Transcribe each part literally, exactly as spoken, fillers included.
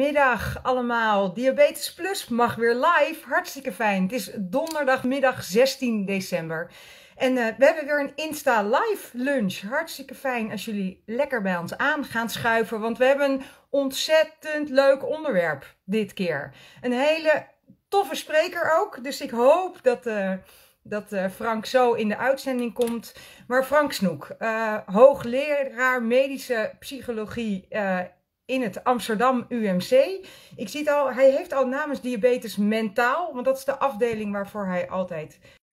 Goedemiddag allemaal. Diabetes Plus mag weer live. Hartstikke fijn. Het is donderdagmiddag zestien december. En uh, we hebben weer een Insta live lunch. Hartstikke fijn als jullie lekker bij ons aan gaan schuiven. Want we hebben een ontzettend leuk onderwerp dit keer. Een hele toffe spreker ook. Dus ik hoop dat... Uh, dat uh, Frank zo in de uitzending komt. Maar Frank Snoek, uh, hoogleraar medische psychologie uh, in het Amsterdam U M C. Ik zie het al, hij heeft al namens Diabetes Mentaal, want dat is de afdeling waarvoor hij altijd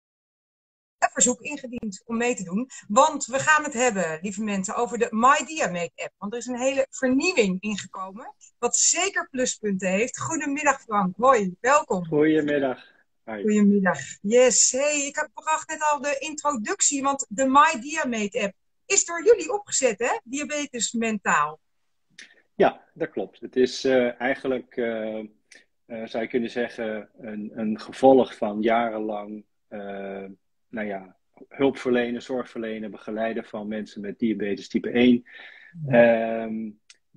een verzoek ingediend om mee te doen. Want we gaan het hebben, lieve mensen, over de MyDiamate app. Want er is een hele vernieuwing ingekomen, wat zeker pluspunten heeft. Goedemiddag Frank, hoi, welkom. Goedemiddag. Hi. Goedemiddag. Yes, hey, ik heb bracht net al de introductie, want de MyDiamate app is door jullie opgezet, hè? Diabetes Mentaal. Ja, dat klopt. Het is uh, eigenlijk, uh, uh, zou je kunnen zeggen, een, een gevolg van jarenlang uh, nou ja, hulpverlenen, zorgverlenen, begeleiden van mensen met diabetes type één. Uh,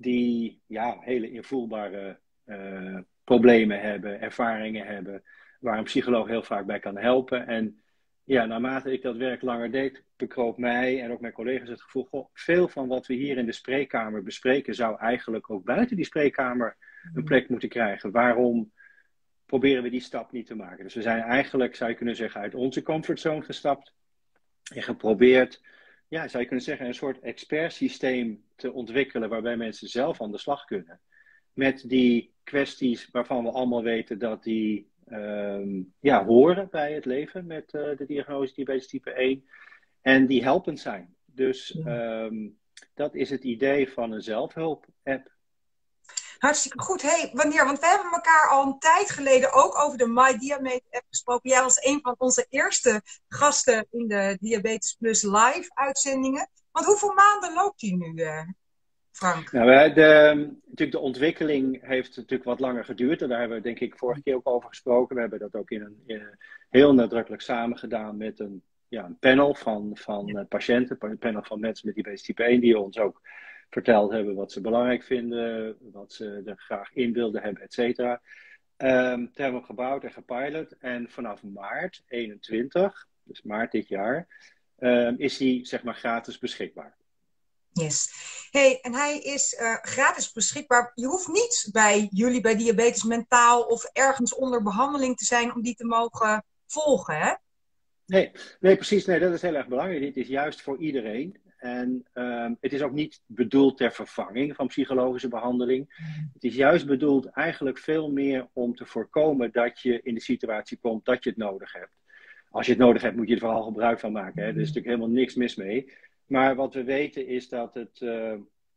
die ja, hele invoelbare uh, problemen hebben, ervaringen hebben, waar een psycholoog heel vaak bij kan helpen. En ja, naarmate ik dat werk langer deed, bekroop mij en ook mijn collega's het gevoel, goh, veel van wat we hier in de spreekkamer bespreken, zou eigenlijk ook buiten die spreekkamer een plek moeten krijgen. Waarom proberen we die stap niet te maken? Dus we zijn eigenlijk, zou je kunnen zeggen, uit onze comfortzone gestapt en geprobeerd, ja, zou je kunnen zeggen, een soort expertsysteem te ontwikkelen waarbij mensen zelf aan de slag kunnen. Met die kwesties waarvan we allemaal weten dat die Um, ja, horen bij het leven met uh, de diagnose diabetes type één en die helpend zijn. Dus um, dat is het idee van een zelfhulp-app. Hartstikke goed. Hey, wanneer? Want we hebben elkaar al een tijd geleden ook over de MyDiamate-app gesproken. Jij was een van onze eerste gasten in de Diabetes Plus live uitzendingen. Want hoeveel maanden loopt die nu, uh, Frank? Nou, de, natuurlijk de ontwikkeling heeft natuurlijk wat langer geduurd. En daar hebben we denk ik vorige keer ook over gesproken. We hebben dat ook in een, in een heel nadrukkelijk samen gedaan met een, ja, een panel van, van uh, patiënten. Een panel van mensen met diabetes type één die ons ook verteld hebben wat ze belangrijk vinden. Wat ze er graag in wilden hebben, et cetera. Um, dat hebben we gebouwd en gepilot. En vanaf maart eenentwintig, dus maart dit jaar, um, is die zeg maar gratis beschikbaar. Yes. Hey, en hij is uh, gratis beschikbaar. Je hoeft niet bij jullie, bij Diabetes Mentaal of ergens onder behandeling te zijn om die te mogen volgen, hè? Nee, nee precies. Nee, dat is heel erg belangrijk. Dit is juist voor iedereen. En um, het is ook niet bedoeld ter vervanging van psychologische behandeling. Mm. Het is juist bedoeld eigenlijk veel meer om te voorkomen dat je in de situatie komt dat je het nodig hebt. Als je het nodig hebt, moet je er vooral gebruik van maken. Hè? Er is natuurlijk helemaal niks mis mee. Maar wat we weten is dat het, uh,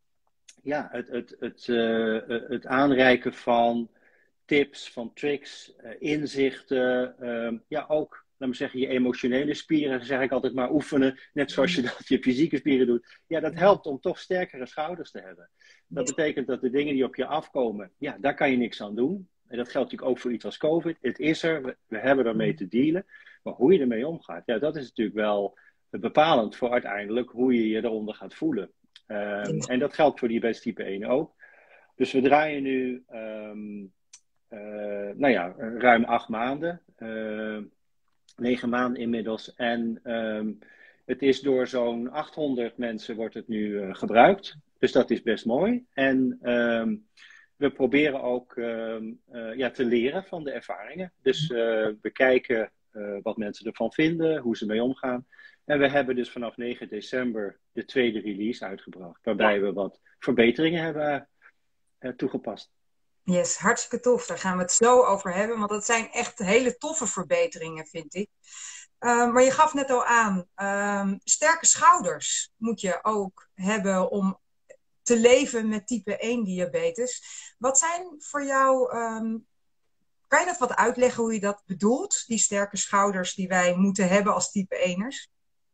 ja, het, het, het, uh, het aanreiken van tips, van tricks, uh, inzichten, uh, ja ook, laat me zeggen, je emotionele spieren, zeg ik altijd maar, oefenen, net zoals je dat je fysieke spieren doet. Ja, dat helpt om toch sterkere schouders te hebben. Dat betekent dat de dingen die op je afkomen, ja, daar kan je niks aan doen. En dat geldt natuurlijk ook voor iets als COVID. Het is er, we, we hebben ermee te dealen. Maar hoe je ermee omgaat, ja, dat is natuurlijk wel bepalend voor uiteindelijk hoe je je eronder gaat voelen. Um, en dat geldt voor diabetes type één ook. Dus we draaien nu um, uh, nou ja, ruim acht maanden. Uh, negen maanden inmiddels. En um, het is door zo'n achthonderd mensen wordt het nu uh, gebruikt. Dus dat is best mooi. En um, we proberen ook um, uh, ja, te leren van de ervaringen. Dus uh, we kijken uh, wat mensen ervan vinden, hoe ze mee omgaan. En we hebben dus vanaf negen december de tweede release uitgebracht. Waarbij we wat verbeteringen hebben uh, toegepast. Yes, hartstikke tof. Daar gaan we het zo over hebben. Want dat zijn echt hele toffe verbeteringen, vind ik. Uh, maar je gaf net al aan, uh, sterke schouders moet je ook hebben om te leven met type één diabetes. Wat zijn voor jou, um, kan je dat wat uitleggen hoe je dat bedoelt? Die sterke schouders die wij moeten hebben als type ééners?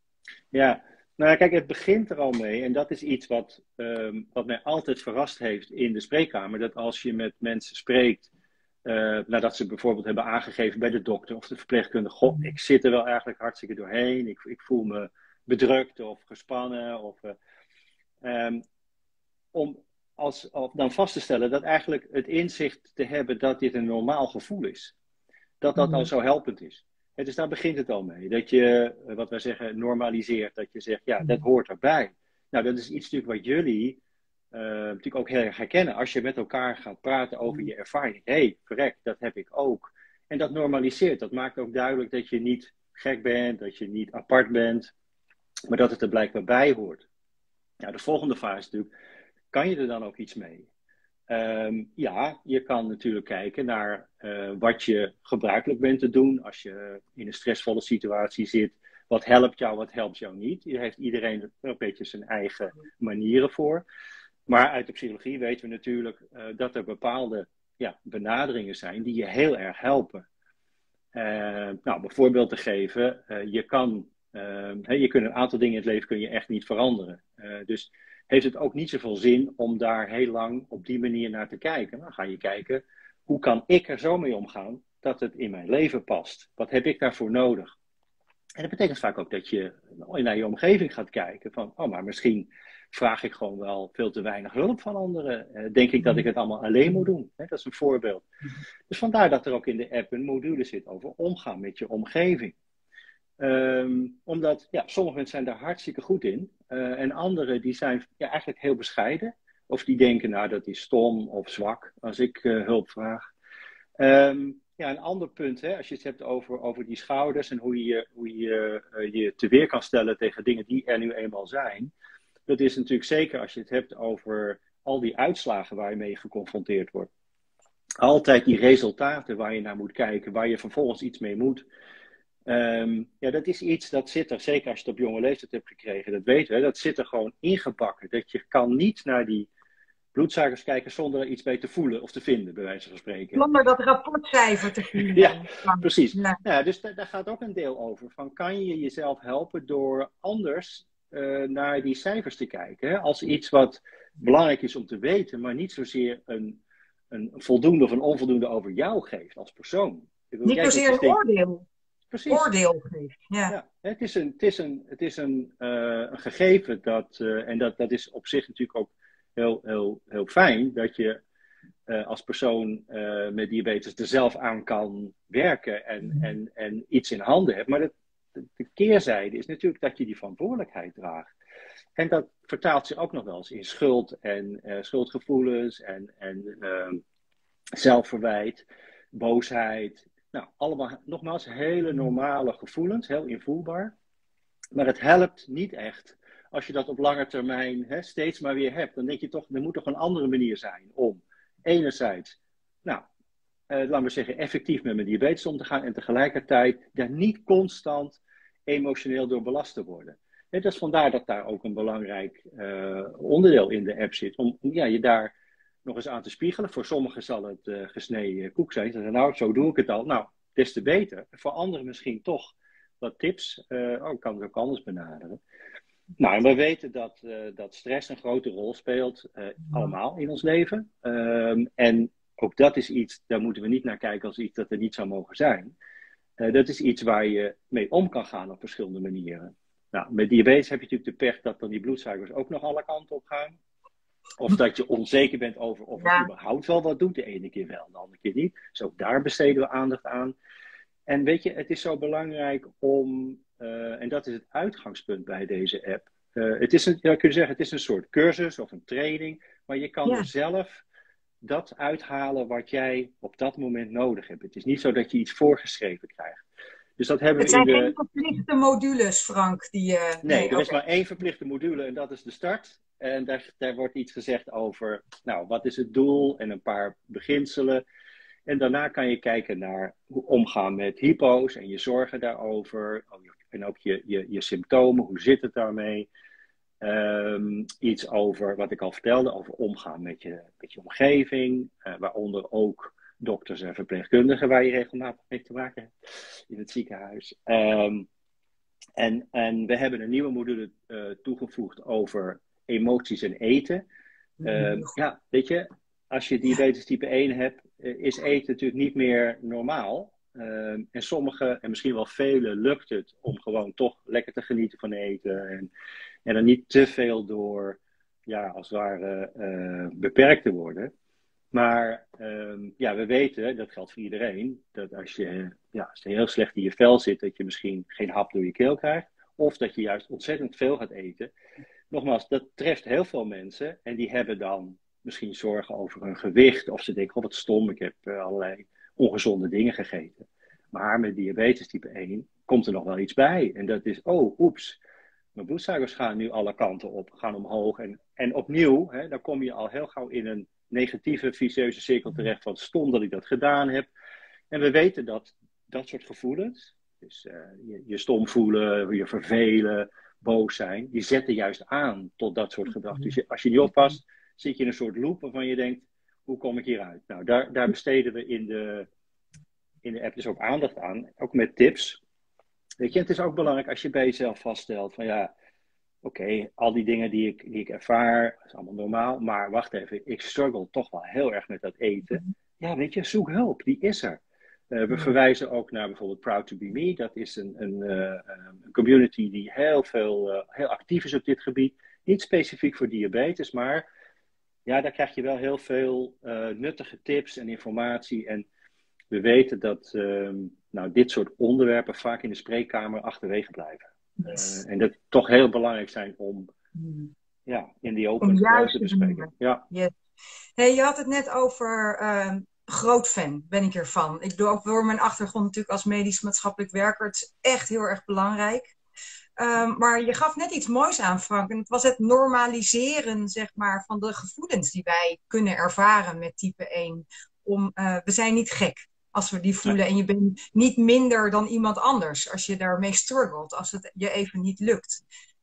Ja, nou kijk, het begint er al mee. En dat is iets wat, um, wat mij altijd verrast heeft in de spreekkamer. Dat als je met mensen spreekt, uh, nadat ze bijvoorbeeld hebben aangegeven bij de dokter of de verpleegkundige, goh, ik zit er wel eigenlijk hartstikke doorheen. Ik, ik voel me bedrukt of gespannen. Of, uh, um, om als, of dan vast te stellen dat eigenlijk het inzicht te hebben dat dit een normaal gevoel is. Dat dat al zo helpend is. En dus daar begint het al mee. Dat je, wat wij zeggen, normaliseert. Dat je zegt, ja, dat hoort erbij. Nou, dat is iets natuurlijk wat jullie uh, natuurlijk ook heel erg herkennen. Als je met elkaar gaat praten over je ervaring. Hé, hey, correct, dat heb ik ook. En dat normaliseert. Dat maakt ook duidelijk dat je niet gek bent. Dat je niet apart bent. Maar dat het er blijkbaar bij hoort. Nou, de volgende fase is natuurlijk, kan je er dan ook iets mee? Um, ja, je kan natuurlijk kijken naar uh, wat je gebruikelijk bent te doen als je in een stressvolle situatie zit. Wat helpt jou, wat helpt jou niet? Hier heeft iedereen er een beetje zijn eigen manieren voor. Maar uit de psychologie weten we natuurlijk uh, dat er bepaalde ja, benaderingen zijn die je heel erg helpen. Uh, nou, bijvoorbeeld te geven, uh, je kan, uh, hey, je kunt een aantal dingen in het leven kun je echt niet veranderen. Uh, dus heeft het ook niet zoveel zin om daar heel lang op die manier naar te kijken. Dan ga je kijken, hoe kan ik er zo mee omgaan dat het in mijn leven past? Wat heb ik daarvoor nodig? En dat betekent vaak ook dat je naar je omgeving gaat kijken. Van, oh, maar misschien vraag ik gewoon wel veel te weinig hulp van anderen. Uh, denk ik dat ik het allemaal alleen moet doen? Hè, dat is een voorbeeld. Dus vandaar dat er ook in de app een module zit over omgaan met je omgeving. Um, omdat ja, sommige mensen zijn daar hartstikke goed in. Uh, en anderen die zijn ja, eigenlijk heel bescheiden. Of die denken, nou dat is stom of zwak als ik uh, hulp vraag. Um, ja, een ander punt, hè, als je het hebt over, over die schouders en hoe je hoe je, uh, je te weer kan stellen tegen dingen die er nu eenmaal zijn. Dat is natuurlijk zeker als je het hebt over al die uitslagen waar je mee geconfronteerd wordt. Altijd die resultaten waar je naar moet kijken, waar je vervolgens iets mee moet. Um, ja, dat is iets dat zit er, zeker als je het op jonge leeftijd hebt gekregen, dat weten we, dat zit er gewoon ingebakken. Dat je kan niet naar die bloedsuikers kijken zonder er iets bij te voelen of te vinden, bij wijze van spreken. Zonder dat rapportcijfer te vinden. Ja, precies. Ja. Ja, dus daar gaat ook een deel over. Van, kan je jezelf helpen door anders uh, naar die cijfers te kijken? Hè? Als iets wat belangrijk is om te weten, maar niet zozeer een, een voldoende of een onvoldoende over jou geeft als persoon. Bedoel, niet zozeer een oordeel. Precies. Oordeel geeft. Ja. Ja, het is een, het is een, het is een, uh, een gegeven dat, uh, en dat, dat is op zich natuurlijk ook heel, heel, heel fijn, dat je uh, als persoon uh, met diabetes er zelf aan kan werken en, mm. en, en iets in handen hebt. Maar de, de, de keerzijde is natuurlijk dat je die verantwoordelijkheid draagt. En dat vertaalt zich ook nog wel eens in schuld en uh, schuldgevoelens en, en uh, zelfverwijt, boosheid. Nou, allemaal nogmaals hele normale gevoelens, heel invoelbaar. Maar het helpt niet echt als je dat op lange termijn hè, steeds maar weer hebt. Dan denk je toch, er moet toch een andere manier zijn om enerzijds, nou, eh, laten we zeggen, effectief met mijn diabetes om te gaan en tegelijkertijd daar niet constant emotioneel door belast te worden. En dat is vandaar dat daar ook een belangrijk uh, onderdeel in de app zit. Om ja, je daar nog eens aan te spiegelen. Voor sommigen zal het uh, gesneden koek zijn. Ze zeggen, nou, zo doe ik het al. Nou, des te beter. Voor anderen misschien toch wat tips. Uh, oh, ik kan het ook anders benaderen. Nou, en we weten dat, uh, dat stress een grote rol speelt. Uh, allemaal in ons leven. Um, en ook dat is iets, daar moeten we niet naar kijken als iets dat er niet zou mogen zijn. Uh, dat is iets waar je mee om kan gaan op verschillende manieren. Nou, met diabetes heb je natuurlijk de pech dat dan die bloedsuikers ook nog alle kanten op gaan. Of dat je onzeker bent over of het ja. überhaupt wel wat doet. De ene keer wel, de andere keer niet. Dus ook daar besteden we aandacht aan. En weet je, het is zo belangrijk om, uh, en dat is het uitgangspunt bij deze app. Uh, het is een, ja, kun je zeggen, het is een soort cursus of een training. Maar je kan ja. er zelf dat uithalen wat jij op dat moment nodig hebt. Het is niet zo dat je iets voorgeschreven krijgt. Dus dat hebben het zijn we in de... geen verplichte modules, Frank. Die, uh... Nee, nee, er okay. is maar één verplichte module en dat is de start. En daar, daar wordt iets gezegd over, nou, wat is het doel en een paar beginselen. En daarna kan je kijken naar hoe omgaan met hypo's en je zorgen daarover. En ook je, je, je symptomen, hoe zit het daarmee. Um, iets over wat ik al vertelde, over omgaan met je, met je omgeving. Uh, waaronder ook dokters en verpleegkundigen waar je regelmatig mee te maken hebt in het ziekenhuis. Um, en, en we hebben een nieuwe module uh, toegevoegd over emoties en eten. Uh, ja, weet je, als je diabetes type één hebt, uh, is eten natuurlijk niet meer normaal. Uh, en sommigen, en misschien wel velen, lukt het om gewoon toch lekker te genieten van eten. En, en er niet te veel door, ja, als het ware uh, beperkt te worden. Maar um, ja, we weten, dat geldt voor iedereen, dat als je, ja, als je heel slecht in je vel zit, dat je misschien geen hap door je keel krijgt. Of dat je juist ontzettend veel gaat eten. Nogmaals, dat treft heel veel mensen. En die hebben dan misschien zorgen over hun gewicht. Of ze denken, oh wat stom, ik heb uh, allerlei ongezonde dingen gegeten. Maar met diabetes type één komt er nog wel iets bij. En dat is, oh, oeps. Mijn bloedsuikers gaan nu alle kanten op, gaan omhoog. En, en opnieuw, hè, dan kom je al heel gauw in een negatieve, vicieuze cirkel terecht. Van stom dat ik dat gedaan heb. En we weten dat dat soort gevoelens, dus uh, je, je stom voelen, je vervelen, boos zijn, die zetten juist aan tot dat soort gedrag. Dus je, als je niet oppast, zit je in een soort loop waarvan je denkt, hoe kom ik hieruit? Nou, daar, daar besteden we in de, in de app dus ook aandacht aan, ook met tips. Weet je, het is ook belangrijk als je bij jezelf vaststelt van ja, oké, okay, al die dingen die ik, die ik ervaar, is allemaal normaal, maar wacht even, ik struggle toch wel heel erg met dat eten. Ja, weet je, zoek hulp, die is er. Uh, we verwijzen ook naar bijvoorbeeld Proud to be Me. Dat is een, een, uh, een community die heel, veel, uh, heel actief is op dit gebied. Niet specifiek voor diabetes, maar ja, daar krijg je wel heel veel uh, nuttige tips en informatie. En we weten dat um, nou, dit soort onderwerpen vaak in de spreekkamer achterwege blijven. Yes. Uh, en dat toch heel belangrijk zijn om mm. ja, in die open te bespreken. Ja. Yes. Hey, je had het net over... Uh... groot fan ben ik ervan. Ik doe ook door mijn achtergrond natuurlijk als medisch maatschappelijk werker. Het is echt heel erg belangrijk. Um, maar je gaf net iets moois aan, Frank. En het was het normaliseren, zeg maar, van de gevoelens die wij kunnen ervaren met type één. Om, uh, we zijn niet gek als we die voelen. En je bent niet minder dan iemand anders als je daarmee struggelt. Als het je even niet lukt.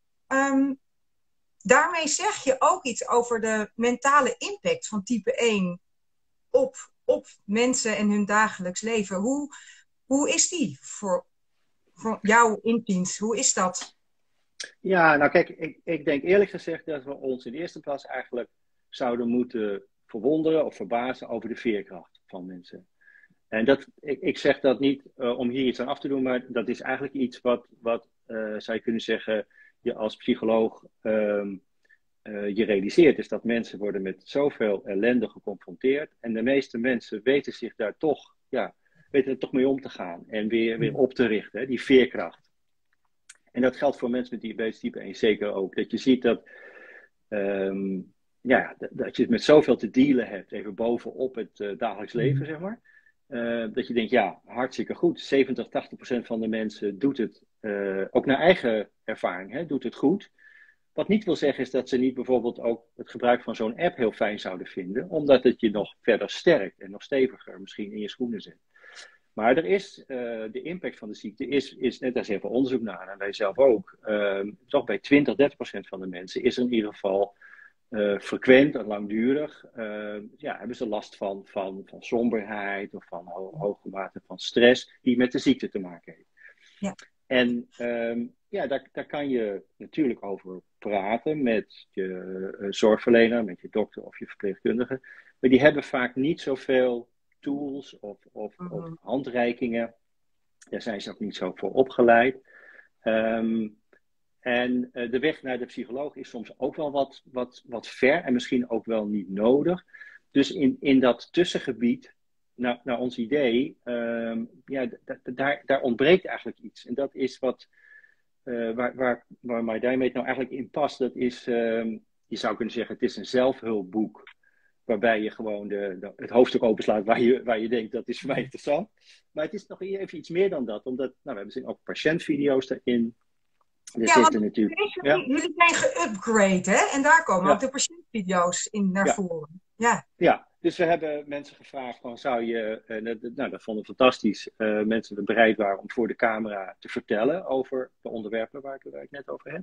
Um, daarmee zeg je ook iets over de mentale impact van type één op op mensen en hun dagelijks leven. Hoe, hoe is die voor, voor jou inziens? Hoe is dat? Ja, nou kijk, ik, ik denk eerlijk gezegd dat we ons in de eerste plaats eigenlijk zouden moeten verwonderen of verbazen over de veerkracht van mensen. En dat, ik, ik zeg dat niet uh, om hier iets aan af te doen, maar dat is eigenlijk iets wat, wat uh, zou je kunnen zeggen, je als psycholoog um, Uh, je realiseert is dat mensen worden met zoveel ellende geconfronteerd. En de meeste mensen weten zich daar toch, ja, weten er toch mee om te gaan. En weer, weer op te richten, hè, die veerkracht. En dat geldt voor mensen met diabetes type één zeker ook. Dat je ziet dat, um, ja, dat, dat je met zoveel te dealen hebt, even bovenop het uh, dagelijks leven, zeg maar. Uh, dat je denkt, ja, hartstikke goed. zeventig, tachtig procent van de mensen doet het, uh, ook naar eigen ervaring, hè, doet het goed. Wat niet wil zeggen is dat ze niet bijvoorbeeld ook het gebruik van zo'n app heel fijn zouden vinden. Omdat het je nog verder sterkt en nog steviger misschien in je schoenen zet. Maar er is, uh, de impact van de ziekte is, is net als even onderzoek naar, en wij zelf ook. Uh, toch bij twintig, dertig procent van de mensen is er in ieder geval uh, frequent en langdurig. Uh, ja, hebben ze last van, van, van somberheid of van ho hoge mate van stress die met de ziekte te maken heeft. Ja. En um, ja, daar, daar kan je natuurlijk over praten met je uh, zorgverlener, met je dokter of je verpleegkundige. Maar die hebben vaak niet zoveel tools of, of, mm-hmm. of handreikingen. Daar zijn ze ook niet zo voor opgeleid. Um, en uh, de weg naar de psycholoog is soms ook wel wat, wat, wat ver en misschien ook wel niet nodig. Dus in, in dat tussengebied, naar, naar ons idee, um, ja, daar, daar ontbreekt eigenlijk iets. En dat is wat, uh, waar, waar, waar My Diamate nou eigenlijk in past. Dat is, um, je zou kunnen zeggen, het is een zelfhulpboek. Waarbij je gewoon de, de, het hoofdstuk openslaat waar je, waar je denkt, dat is voor mij interessant. Maar het is nog even iets meer dan dat. Omdat, nou, we hebben ook patiëntvideo's daarin. Er ja, want natuurlijk, jullie, ja. jullie zijn geupgrade, hè? En daar komen ja. ook de patiëntvideo's in naar ja. voren. Ja. ja, dus we hebben mensen gevraagd van, zou je, uh, nou dat vonden we fantastisch, uh, mensen bereid waren om voor de camera te vertellen over de onderwerpen waar ik, waar ik net over heb.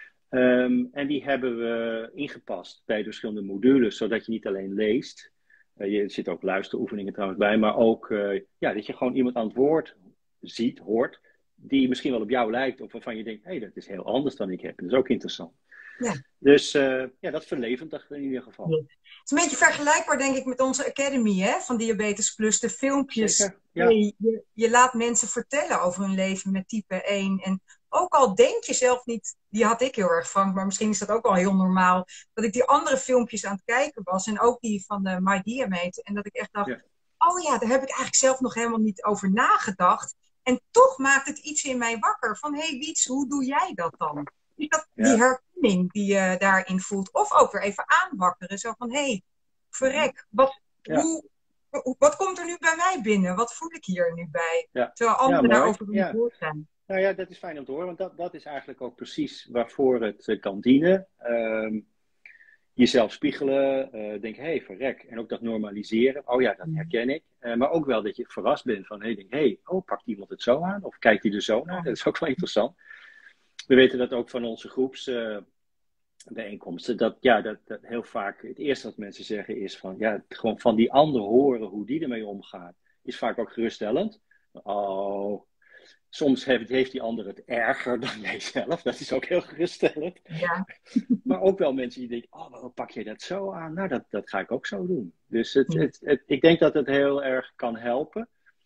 Um, en die hebben we ingepast bij de verschillende modules, zodat je niet alleen leest. Uh, je, er zitten ook luisteroefeningen trouwens bij, maar ook uh, ja, dat je gewoon iemand aan het woord ziet, hoort, die misschien wel op jou lijkt, of waarvan je denkt, hé, hey, dat is heel anders dan ik heb. Dat is ook interessant. Ja. Dus uh, ja, dat verlevendigt in ieder geval. Ja. Het is een beetje vergelijkbaar, denk ik, met onze Academy, hè, van Diabetes Plus. De filmpjes. Zeker, ja. je, je, je laat mensen vertellen over hun leven met type één. En ook al denk je zelf niet, die had ik heel erg, Frank, maar misschien is dat ook wel heel normaal, dat ik die andere filmpjes aan het kijken was en ook die van de My Diamate en dat ik echt dacht, Ja, oh ja, daar heb ik eigenlijk zelf nog helemaal niet over nagedacht. En toch maakt het iets in mij wakker van, hé hey, Wiets, hoe doe jij dat dan? Die, dat, die ja. herkenning die je daarin voelt. Of ook weer even aanwakkeren. Zo van, hé, hey, verrek, wat, Ja, hoe, hoe- wat komt er nu bij mij binnen? Wat voel ik hier nu bij? ja. Terwijl Ja, anderen mooi. daarover aan het Ja. woord zijn. Nou ja, dat is fijn om te horen, want dat, dat is eigenlijk ook precies waarvoor het eh, kan dienen. Ehm, jezelf spiegelen, uh, denk, hé, hey, verrek. En ook dat normaliseren. Oh ja, dat herken ik. Uh, maar ook wel dat je verrast bent van, hey, denk, hey, oh, pakt iemand het zo aan? Of kijkt hij er zo naar? Dat is ook wel interessant. We weten dat ook van onze groepsbijeenkomsten. Uh, dat, ja, dat, dat heel vaak het eerste wat mensen zeggen is van, ja, gewoon van die ander horen hoe die ermee omgaat. Is vaak ook geruststellend. Oh, soms heeft, heeft die ander het erger dan jijzelf. Dat is ook heel geruststellend. Ja. Maar ook wel mensen die denken, oh, waarom pak je dat zo aan? Nou, dat, dat ga ik ook zo doen. Dus het, het, het, ik denk dat het heel erg kan helpen.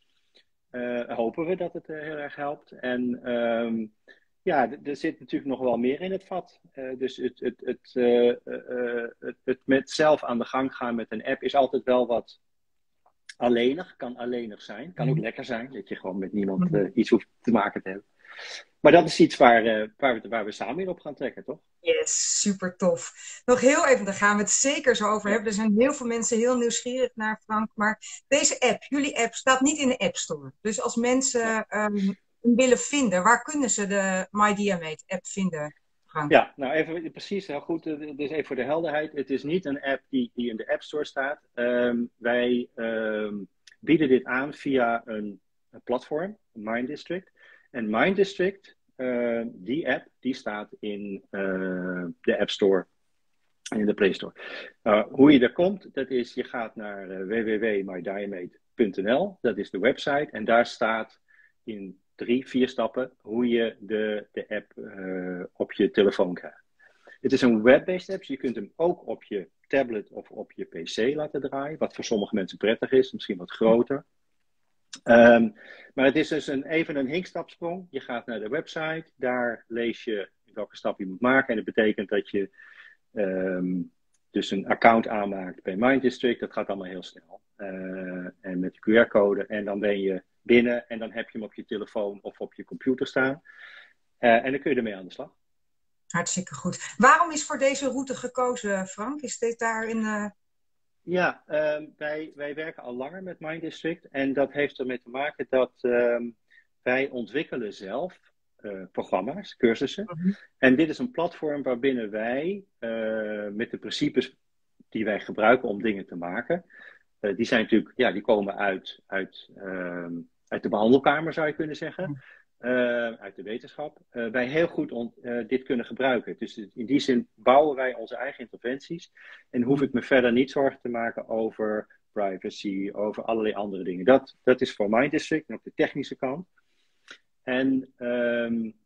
Uh, hopen we dat het uh, heel erg helpt. En um, ja, d- er zit natuurlijk nog wel meer in het vat. Uh, dus het, het, het, uh, uh, het, het met zelf aan de gang gaan met een app is altijd wel wat alleenig. Kan alleenig zijn. Kan ook lekker zijn. Dat je gewoon met niemand uh, iets hoeft te maken te hebben. Maar dat is iets waar, uh, waar, we, waar we samen in op gaan trekken, toch? Yes, super tof. Nog heel even, daar gaan we het zeker zo over Ja. hebben. Er zijn heel veel mensen heel nieuwsgierig naar, Frank. Maar deze app, jullie app, staat niet in de App Store. Dus als mensen Ja. um, hem willen vinden, waar kunnen ze de My Diamate app vinden, Frank? Ja, nou even precies, heel goed. Dus even voor de helderheid. Het is niet een app die, die in de App Store staat. Um, wij um, bieden dit aan via een, een platform, Mind District. En Mind District, uh, die app, die staat in uh, de App Store en in de Play Store. Uh, hoe je daar komt, dat is, je gaat naar uh, w w w punt my diamate punt n l. Dat is de website. En daar staat in drie, vier stappen hoe je de, de app uh, op je telefoon krijgt. Het is een web-based app, dus je kunt hem ook op je tablet of op je pc laten draaien. Wat voor sommige mensen prettig is, misschien wat groter. Um, maar het is dus een, even een hinkstapsprong. Je gaat naar de website, daar lees je welke stap je moet maken. En dat betekent dat je um, dus een account aanmaakt bij Mind District. Dat gaat allemaal heel snel. Uh, en met de Q R-code. En dan ben je binnen en dan heb je hem op je telefoon of op je computer staan. Uh, en dan kun je ermee aan de slag. Hartstikke goed. Waarom is voor deze route gekozen, Frank? Is dit daar in... Uh... Ja, uh, wij, wij werken al langer met Mind District. En dat heeft ermee te maken dat uh, wij ontwikkelen zelf uh, programma's, cursussen. Mm-hmm. En dit is een platform waarbinnen wij uh, met de principes die wij gebruiken om dingen te maken. Uh, die zijn natuurlijk, ja, die komen uit, uit, uh, uit de behandelkamer, zou je kunnen zeggen. Uh, uit de wetenschap. Uh, wij heel goed on, uh, dit kunnen gebruiken. Dus in die zin bouwen wij onze eigen interventies. En hoef ik me verder niet zorgen te maken over privacy, over allerlei andere dingen. Dat, dat is voor Mind District en op de technische kant. En um,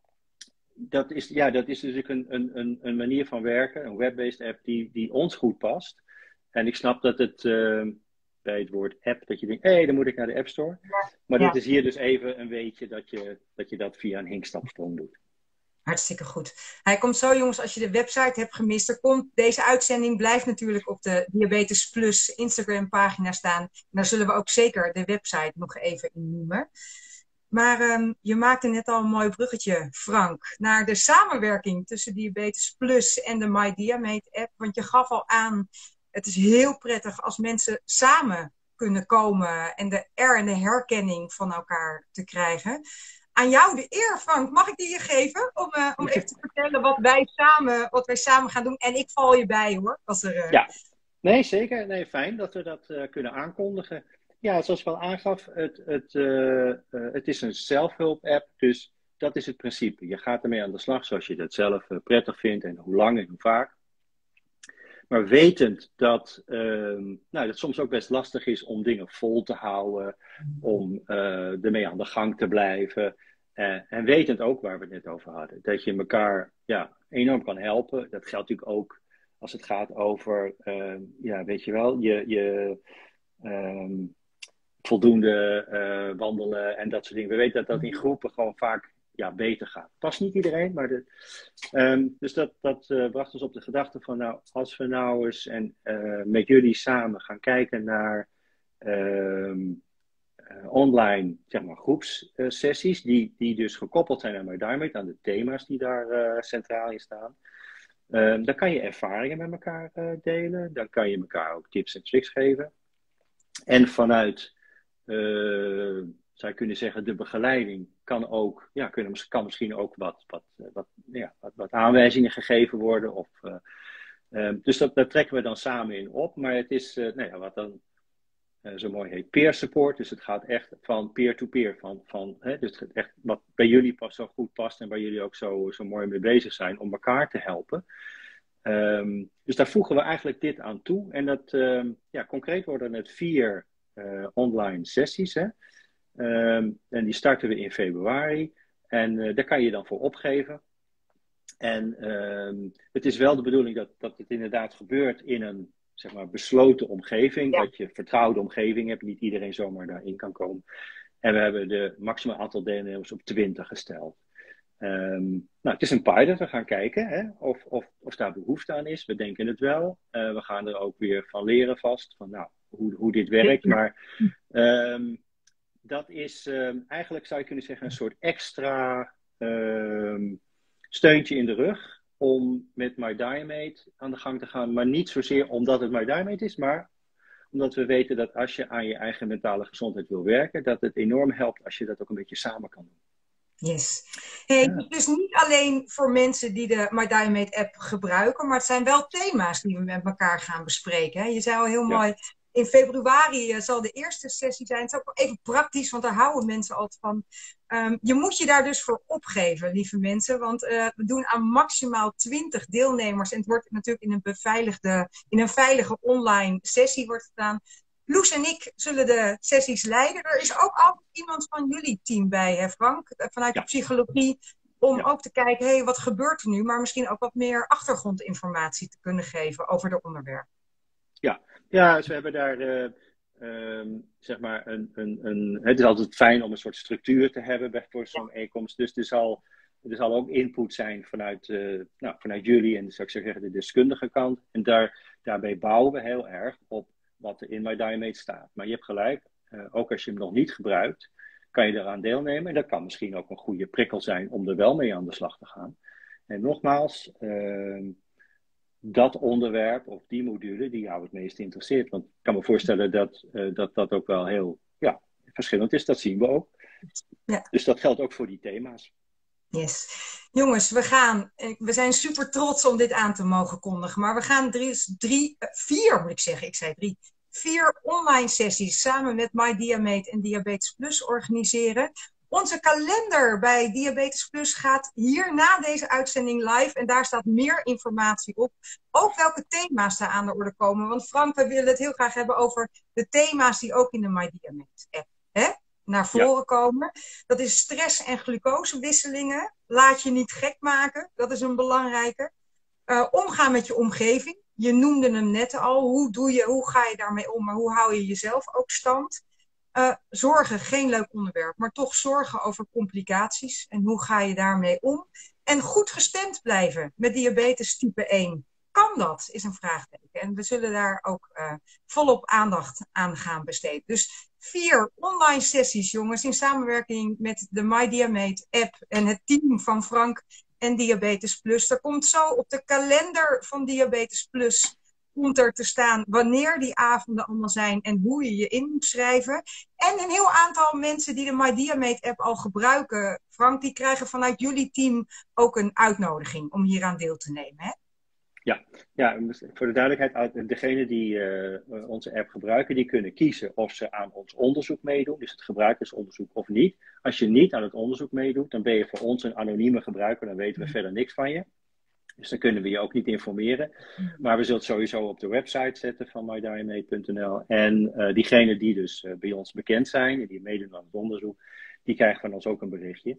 dat, is, ja, dat is dus een, een, een manier van werken, een web-based app die, die ons goed past. En ik snap dat het uh, bij het woord app, dat je denkt, hé, hey, dan moet ik naar de App Store. Maar ja. Dit is hier dus even een weetje dat je dat, je dat via een hinkstapsprong doet. Hartstikke goed. Hij komt zo, jongens, als je de website hebt gemist. Er komt, deze uitzending blijft natuurlijk op de Diabetes Plus Instagram pagina staan. En daar zullen we ook zeker de website nog even in noemen. Maar um, je maakte net al een mooi bruggetje, Frank, naar de samenwerking tussen Diabetes Plus en de My Diamate app. Want je gaf al aan, het is heel prettig als mensen samen kunnen komen en de er en de herkenning van elkaar te krijgen. Aan jou de eer, Frank. Mag ik die je geven? Om, uh, om even te vertellen wat wij, samen, wat wij samen gaan doen. En ik val je bij, hoor. Als er, uh... Ja, nee, zeker. Nee, fijn dat we dat uh, kunnen aankondigen. Ja, zoals ik al aangaf, het, het, uh, uh, het is een zelfhulp-app. Dus dat is het principe. Je gaat ermee aan de slag zoals je dat zelf uh, prettig vindt. En hoe lang en hoe vaak. Maar wetend dat, uh, nou, dat het soms ook best lastig is om dingen vol te houden. Om uh, ermee aan de gang te blijven. Uh, en wetend ook waar we het net over hadden. Dat je elkaar ja, enorm kan helpen. Dat geldt natuurlijk ook als het gaat over, uh, ja, weet je wel, je, je um, voldoende uh, wandelen en dat soort dingen. We weten dat dat in groepen gewoon vaak ja, beter gaat. Past niet iedereen, maar de, um, dus dat, dat uh, bracht ons op de gedachte van, nou, als we nou eens en, uh, met jullie samen gaan kijken naar um, uh, online, zeg maar, groepssessies, die, die dus gekoppeld zijn aan MyDiamate, aan de thema's die daar uh, centraal in staan. Um, dan kan je ervaringen met elkaar uh, delen, dan kan je elkaar ook tips en tricks geven. En vanuit, uh, zou je kunnen zeggen, de begeleiding kan ook, ja, kunnen, kan misschien ook wat, wat, wat, ja, wat, wat aanwijzingen gegeven worden. Of, uh, um, dus dat, daar trekken we dan samen in op. Maar het is, uh, nou ja, wat dan uh, zo mooi heet, peer support. Dus het gaat echt van peer-to-peer. Van, van, hè, dus het echt wat bij jullie pas zo goed past en waar jullie ook zo, zo mooi mee bezig zijn om elkaar te helpen. Um, dus daar voegen we eigenlijk dit aan toe. En dat, um, ja, concreet worden het vier uh, online sessies. Hè? Um, en die starten we in februari. En uh, daar kan je dan voor opgeven. En um, het is wel de bedoeling dat, dat het inderdaad gebeurt in een, zeg maar, besloten omgeving. Ja. Dat je vertrouwde omgeving hebt. Niet iedereen zomaar daarin kan komen. En we hebben de maximaal aantal deelnemers op twintig gesteld. Um, nou, het is een pilot, we gaan kijken hè, of, of, of daar behoefte aan is. We denken het wel. Uh, we gaan er ook weer van leren vast, van nou, hoe, hoe dit werkt. Maar um, dat is um, eigenlijk, zou je kunnen zeggen, een soort extra um, steuntje in de rug om met MyDiamate aan de gang te gaan. Maar niet zozeer omdat het MyDiamate is, maar omdat we weten dat als je aan je eigen mentale gezondheid wil werken, dat het enorm helpt als je dat ook een beetje samen kan doen. Yes. Hey, ja. Dus niet alleen voor mensen die de MyDiamate app gebruiken, maar het zijn wel thema's die we met elkaar gaan bespreken. Hè? Je zei al heel ja. mooi, in februari uh, zal de eerste sessie zijn. Het is ook wel even praktisch, want daar houden mensen altijd van. Um, je moet je daar dus voor opgeven, lieve mensen, want uh, we doen aan maximaal twintig deelnemers en het wordt natuurlijk in een beveiligde, in een veilige online sessie wordt gedaan. Loes en ik zullen de sessies leiden. Er is ook altijd iemand van jullie team bij, hè Frank? Vanuit ja. de psychologie. Om ja. ook te kijken, hé, hey, wat gebeurt er nu? Maar misschien ook wat meer achtergrondinformatie te kunnen geven over de onderwerp. Ja, ja dus we hebben daar, uh, um, zeg maar, een, een, een... Het is altijd fijn om een soort structuur te hebben bij voor zo'n ja. bijeenkomst. Dus er zal, er zal ook input zijn vanuit, uh, nou, vanuit jullie en zou ik zeggen de deskundige kant. En daar, daarbij bouwen we heel erg op wat er in MyDiamate staat. Maar je hebt gelijk, uh, ook als je hem nog niet gebruikt, kan je eraan deelnemen. En dat kan misschien ook een goede prikkel zijn om er wel mee aan de slag te gaan. En nogmaals, uh, dat onderwerp of die module die jou het meest interesseert. Want ik kan me voorstellen dat uh, dat, dat ook wel heel ja, verschillend is. Dat zien we ook. Ja. Dus dat geldt ook voor die thema's. Yes. Jongens, we gaan, we zijn super trots om dit aan te mogen kondigen, maar we gaan drie, drie vier moet ik zeggen, ik zei drie, vier online sessies samen met MyDiamate en Diabetes Plus organiseren. Onze kalender bij Diabetes Plus gaat hier na deze uitzending live en daar staat meer informatie op. Ook welke thema's daar aan de orde komen, want Frank, we willen het heel graag hebben over de thema's die ook in de MyDiamate app, hè? naar voren ja. komen. Dat is stress- en glucosewisselingen. Laat je niet gek maken. Dat is een belangrijke. Uh, omgaan met je omgeving. Je noemde hem net al. Hoe, doe je, hoe ga je daarmee om? Maar hoe hou je jezelf ook stand? Uh, zorgen, geen leuk onderwerp. Maar toch zorgen over complicaties. En hoe ga je daarmee om? En goed gestemd blijven met diabetes type één. Kan dat? Is een vraagteken. En we zullen daar ook uh, volop aandacht aan gaan besteden. Dus vier online sessies, jongens, in samenwerking met de MyDiamate app en het team van Frank en Diabetes Plus. Er komt zo op de kalender van Diabetes Plus komt er te staan wanneer die avonden allemaal zijn en hoe je je in moet schrijven. En een heel aantal mensen die de MyDiamate app al gebruiken, Frank, die krijgen vanuit jullie team ook een uitnodiging om hier aan deel te nemen, hè? Ja, ja, voor de duidelijkheid, degenen die uh, onze app gebruiken, die kunnen kiezen of ze aan ons onderzoek meedoen, dus het gebruikersonderzoek of niet. Als je niet aan het onderzoek meedoet, dan ben je voor ons een anonieme gebruiker, dan weten we verder niks van je. Dus dan kunnen we je ook niet informeren. Maar we zullen het sowieso op de website zetten van my diamate punt n l. En uh, diegenen die dus uh, bij ons bekend zijn en die meedoen aan het onderzoek, die krijgen van ons ook een berichtje.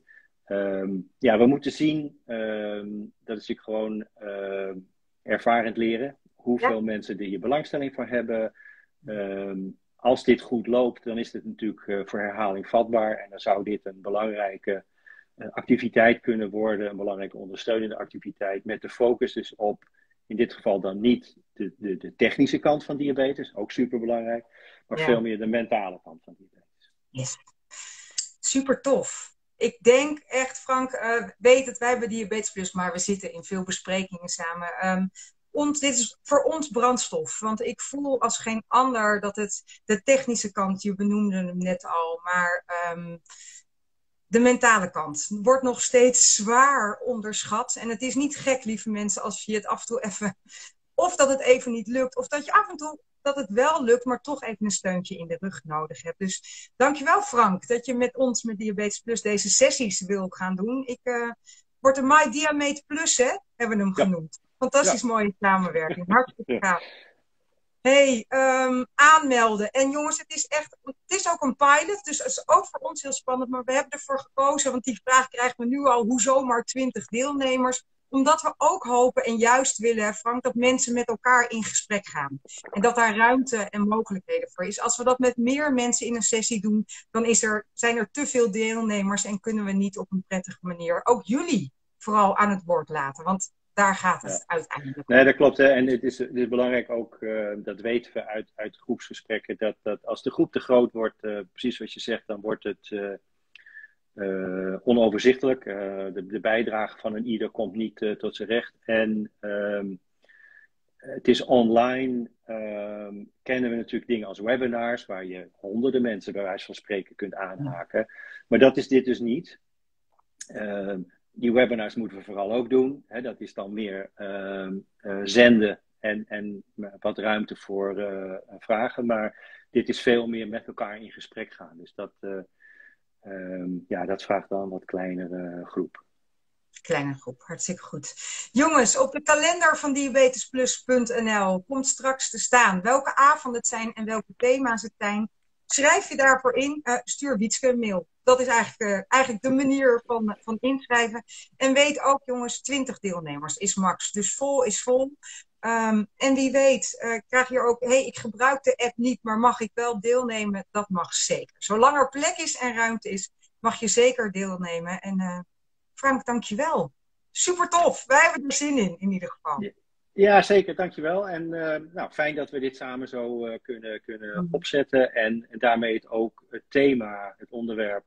Um, ja, we moeten zien, um, dat is natuurlijk gewoon uh, ervarend leren, hoeveel ja. mensen er hier belangstelling voor hebben. Um, als dit goed loopt, dan is dit natuurlijk uh, voor herhaling vatbaar. En dan zou dit een belangrijke uh, activiteit kunnen worden, een belangrijke ondersteunende activiteit, met de focus dus op, in dit geval dan niet de, de, de technische kant van diabetes, ook superbelangrijk, maar Ja. veel meer de mentale kant van diabetes. Yes. Super tof. Ik denk echt, Frank, uh, weet het, wij hebben Diabetes Plus, maar we zitten in veel besprekingen samen. Um, ons, dit is voor ons brandstof, want ik voel als geen ander dat het de technische kant, je benoemde hem net al, maar um, de mentale kant wordt nog steeds zwaar onderschat. En het is niet gek, lieve mensen, als je het af en toe even, of dat het even niet lukt, of dat je af en toe dat het wel lukt, maar toch even een steuntje in de rug nodig hebt. Dus dankjewel, Frank, dat je met ons, met Diabetes Plus, deze sessies wil gaan doen. Ik uh, word een My Diamate Plus, hè, hebben we hem Ja. genoemd. Fantastisch Ja. mooie samenwerking. Hartstikke Ja. gaaf. Hey, um, aanmelden. En jongens, het is echt, het is ook een pilot, dus het is ook voor ons heel spannend. Maar we hebben ervoor gekozen, want die vraag krijgen we nu al, hoezo maar twintig deelnemers? Omdat we ook hopen en juist willen, Frank, dat mensen met elkaar in gesprek gaan. En dat daar ruimte en mogelijkheden voor is. Als we dat met meer mensen in een sessie doen, dan is er, zijn er te veel deelnemers en kunnen we niet op een prettige manier ook jullie vooral aan het woord laten. Want daar gaat het Ja. uiteindelijk om. Nee, dat klopt. Hè. En het is, het is belangrijk ook, uh, dat weten we uit, uit groepsgesprekken, dat, dat als de groep te groot wordt, uh, precies wat je zegt, dan wordt het uh, uh, onoverzichtelijk. Uh, de, de bijdrage van een ieder komt niet uh, tot zijn recht. En um, het is online, um, kennen we natuurlijk dingen als webinars, waar je honderden mensen bij wijze van spreken kunt aanhaken. Maar dat is dit dus niet. Uh, Die webinars moeten we vooral ook doen. Hè, dat is dan meer uh, uh, zenden en, en wat ruimte voor uh, vragen. Maar dit is veel meer met elkaar in gesprek gaan. Dus dat, uh, um, ja, dat vraagt dan een wat kleinere groep. Kleine groep, hartstikke goed. Jongens, op de kalender van diabetesplus punt n l komt straks te staan welke avonden het zijn en welke thema's het zijn. Schrijf je daarvoor in, uh, stuur Wietske een mail. Dat is eigenlijk, uh, eigenlijk de manier van, van inschrijven. En weet ook, jongens, twintig deelnemers is max. Dus vol is vol. Um, en wie weet, uh, krijg je ook, hé, hey, ik gebruik de app niet, maar mag ik wel deelnemen? Dat mag zeker. Zolang er plek is en ruimte is, mag je zeker deelnemen. En uh, Frank, dankjewel. Super tof. Wij hebben er zin in, in ieder geval. Ja. Ja, zeker. Dankjewel. En uh, nou, fijn dat we dit samen zo uh, kunnen, kunnen opzetten. En, en daarmee het ook het thema, het onderwerp,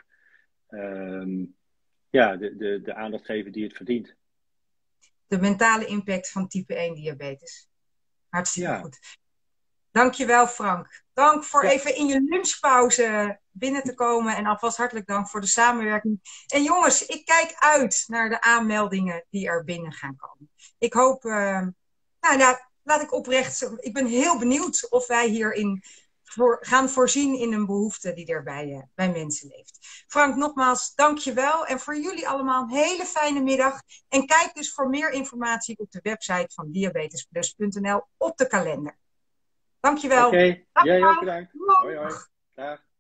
um, ja, de, de, de aandacht geven die het verdient. De mentale impact van type één diabetes. Hartstikke Ja. goed. Dankjewel, Frank. Dank voor Ja. even in je lunchpauze binnen te komen. En alvast hartelijk dank voor de samenwerking. En jongens, ik kijk uit naar de aanmeldingen die er binnen gaan komen. Ik hoop... Uh, Nou, nou, laat ik oprecht. Ik ben heel benieuwd of wij hierin voor, gaan voorzien in een behoefte die er bij, uh, bij mensen leeft. Frank, nogmaals, dank je wel. En voor jullie allemaal een hele fijne middag. En kijk dus voor meer informatie op de website van diabetesplus punt n l op de kalender. Dank je wel. Oké, Dag, jij ook Frank. bedankt. Doeg. Hoi, hoi. Dag.